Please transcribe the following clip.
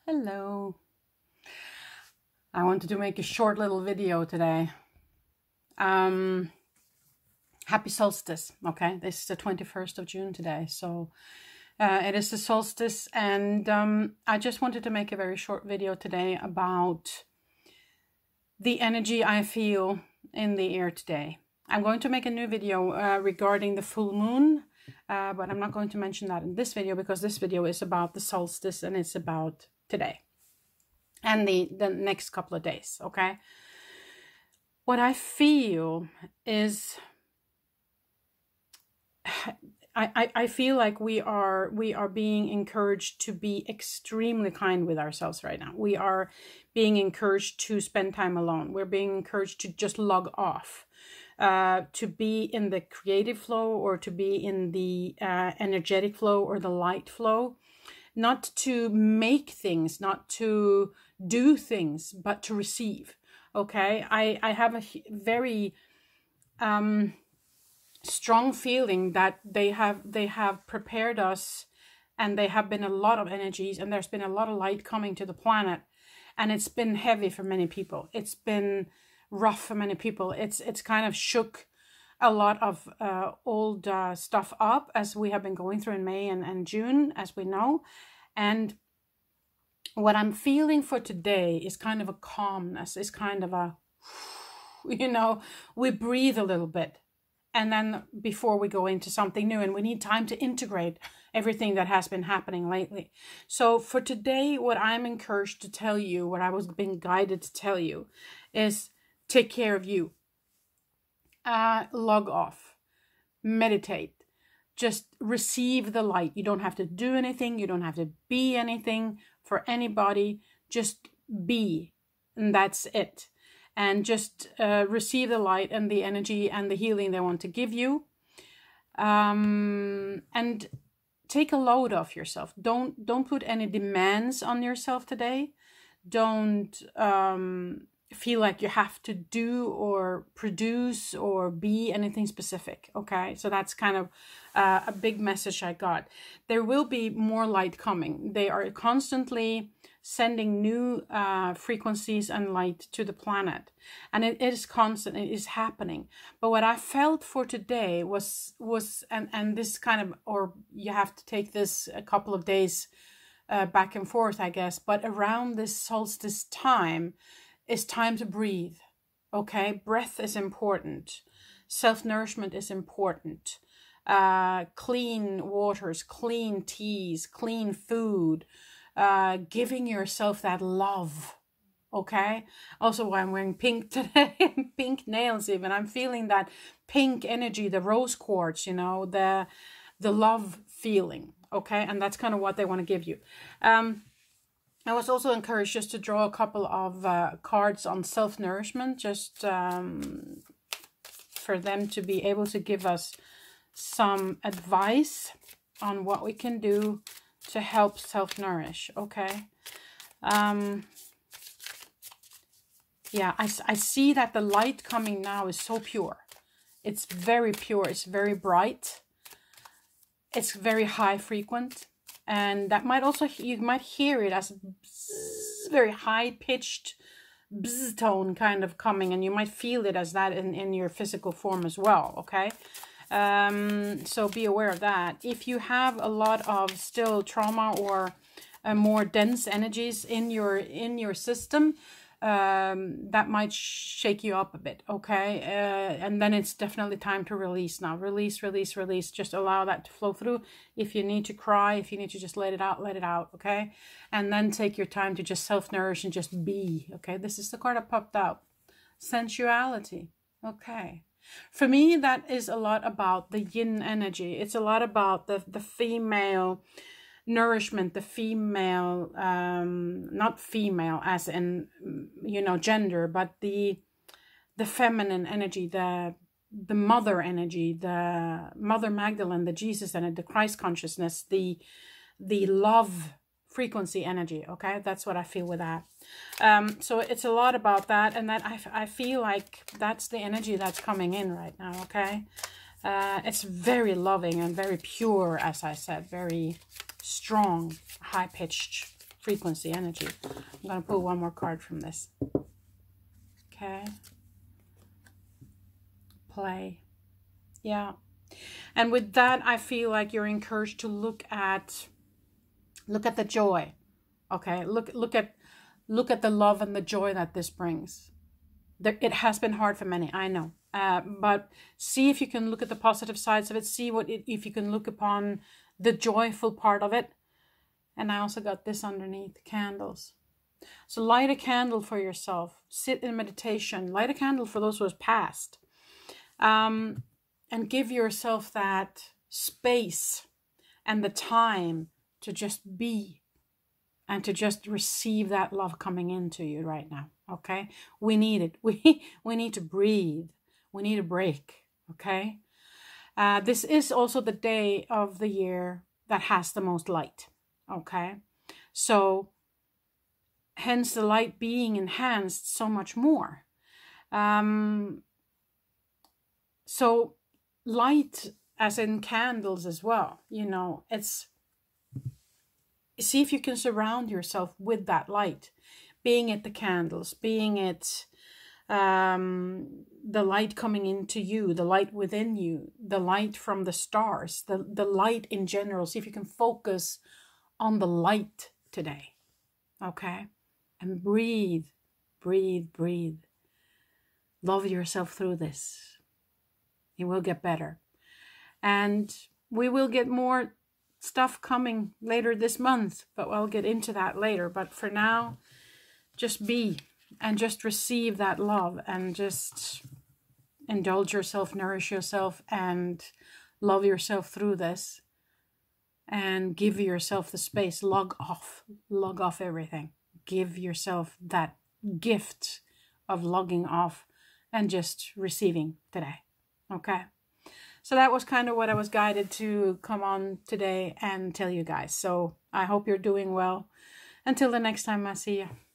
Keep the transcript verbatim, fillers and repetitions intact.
Hello. I wanted to make a short little video today. Um, happy solstice, okay? This is the twenty-first of June today, so uh, it is the solstice, and um, I just wanted to make a very short video today about the energy I feel in the air today. I'm going to make a new video uh, regarding the full moon, uh, but I'm not going to mention that in this video because this video is about the solstice and it's about today and the the next couple of days. Okay, what I feel is I, I, I feel like we are we are being encouraged to be extremely kind with ourselves right now. We are being encouraged to spend time alone. We're being encouraged to just log off, uh, to be in the creative flow, or to be in the uh, energetic flow or the light flow. Not to make things, not to do things, but to receive. Okay, I, I have a very um, strong feeling that they have they have prepared us, and they have been a lot of energies, and there's been a lot of light coming to the planet, and it's been heavy for many people. It's been rough for many people. It's it's kind of shook a lot of uh, old uh, stuff up, as we have been going through in May and, and June, as we know. And what I'm feeling for today is kind of a calmness, is kind of a, you know, we breathe a little bit. And then before we go into something new, and we need time to integrate everything that has been happening lately. So for today, what I'm encouraged to tell you, what I was being guided to tell you, is take care of you. Uh, log off, meditate, just receive the light. You don't have to do anything. You don't have to be anything for anybody. Just be, and that's it. And just uh, receive the light and the energy and the healing they want to give you. Um, and take a load off yourself. Don't don't put any demands on yourself today. Don't um, feel like you have to do or produce or be anything specific. Okay, so that's kind of uh, a big message I got. There will be more light coming. They are constantly sending new uh, frequencies and light to the planet, and it, it is constant. It is happening. But what I felt for today was was and and this kind of, or you have to take this a couple of days uh, back and forth, I guess. But around this solstice time, it's time to breathe. Okay, breath is important. Self-nourishment is important. Uh, clean waters, clean teas, clean food. Uh, giving yourself that love. Okay. Also, why I'm wearing pink today, pink nails even. I'm feeling that pink energy, the rose quartz, you know, the the love feeling. Okay, and that's kind of what they want to give you. Um, I was also encouraged just to draw a couple of uh, cards on self-nourishment, just um, for them to be able to give us some advice on what we can do to help self-nourish. Okay. Um, yeah, I, I see that the light coming now is so pure. It's very pure. It's very bright. It's very high frequent. And that might also, you might hear it as bzz, very high-pitched bzz tone kind of coming, and you might feel it as that in, in your physical form as well, okay? Um, so be aware of that. If you have a lot of still trauma or uh, more dense energies in your in your system, um, that might shake you up a bit, okay? Uh, and then it's definitely time to release now. Release, release, release. Just allow that to flow through. If you need to cry, if you need to just let it out, let it out, okay? And then take your time to just self-nourish and just be, okay? This is the card that popped out. Sensuality, okay? For me, that is a lot about the yin energy. It's a lot about the, the female nourishment, the female, um, not female as in, you know, gender, but the the feminine energy, the the mother energy, the Mother Magdalene, the Jesus energy, the Christ consciousness, the the love frequency energy. Okay, that's what I feel with that. Um, so it's a lot about that, and that I, I feel like that's the energy that's coming in right now. Okay, uh, it's very loving and very pure, as I said, very strong, high-pitched frequency energy. I'm going to pull one more card from this. Okay. Play. Yeah. And with that, I feel like you're encouraged to look at, look at the joy. Okay. Look, look at, look at the love and the joy that this brings. There, it has been hard for many, I know. Uh, but see if you can look at the positive sides of it. See what it, if you can look upon the joyful part of it. And I also got this underneath, candles. So light a candle for yourself. Sit in meditation. Light a candle for those who have passed. Um, and give yourself that space and the time to just be and to just receive that love coming into you right now. Okay? We need it. We, we need to breathe. We need a break. Okay? Uh, this is also the day of the year that has the most light. Okay? So, hence the light being enhanced so much more. Um, so, light as in candles as well. You know, it's... See if you can surround yourself with that light. Being it the candles, being it um, the light coming into you, the light within you, the light from the stars, the, the light in general. See if you can focus on the light today. Okay? And breathe, breathe, breathe. Love yourself through this. It will get better. And we will get more stuff coming later this month, but I'll get into that later. But for now, just be and just receive that love and just indulge yourself, nourish yourself, and love yourself through this. And give yourself the space. Log off. Log off everything. Give yourself that gift of logging off and just receiving today. Okay? So that was kind of what I was guided to come on today and tell you guys. So I hope you're doing well. Until the next time I see you.